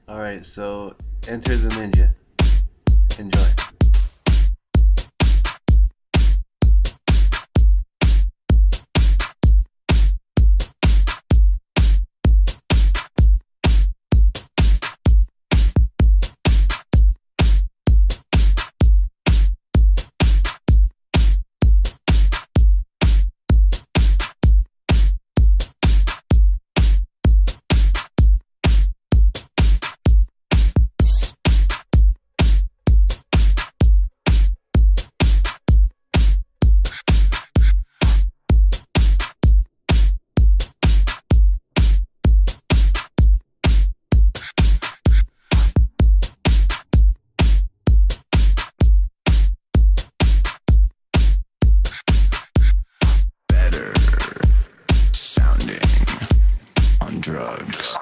Alright, so enter the ninja. Enjoy. Better sounding on drugs.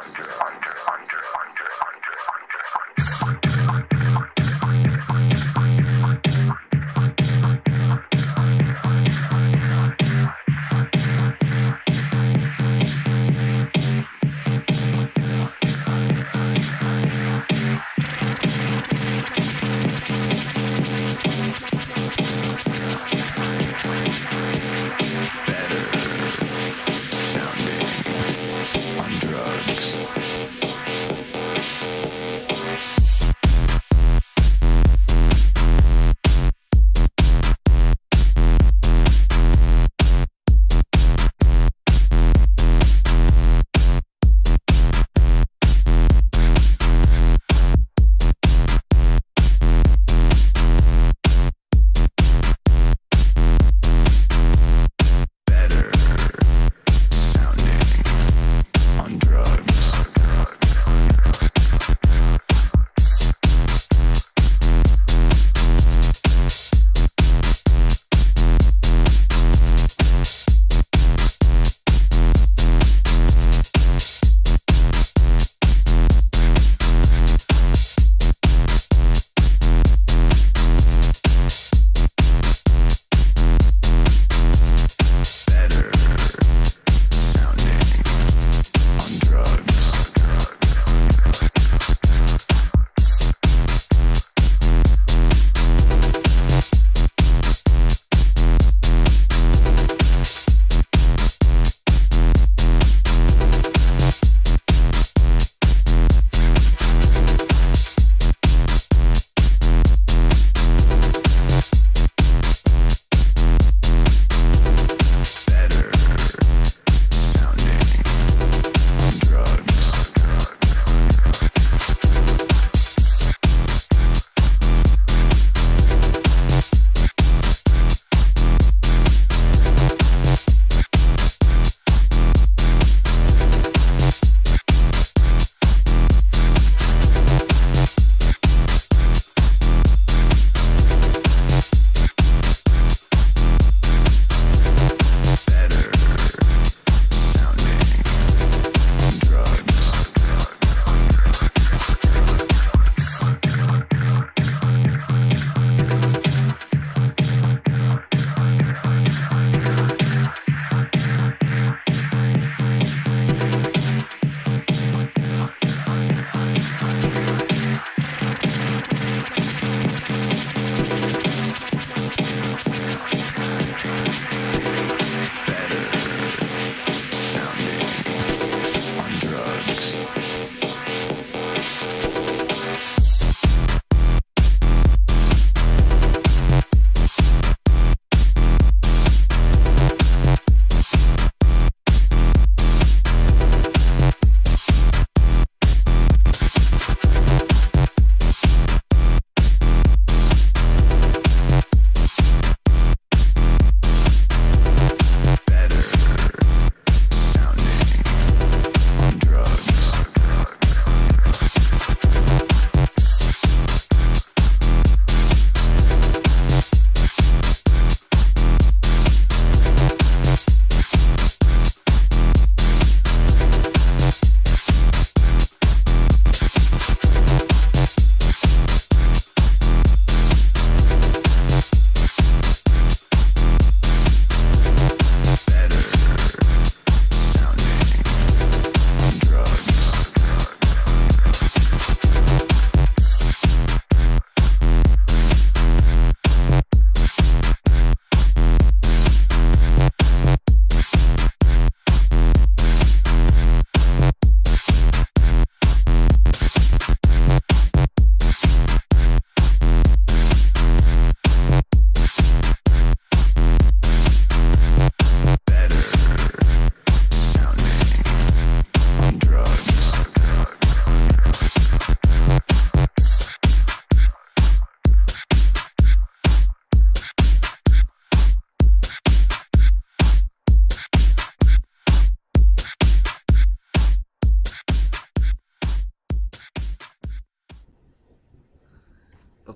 Better sounding on drugs.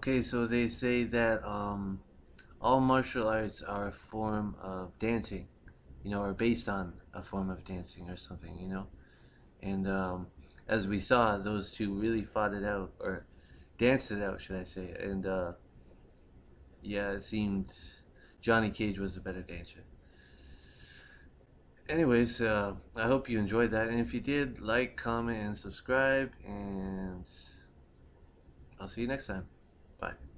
Okay, so they say that all martial arts are a form of dancing, or based on a form of dancing or something. And as we saw, those two really fought it out, or danced it out, should I say. And yeah, it seemed Johnny Cage was the better dancer. Anyways, I hope you enjoyed that. And if you did, like, comment, and subscribe. And I'll see you next time. Bye.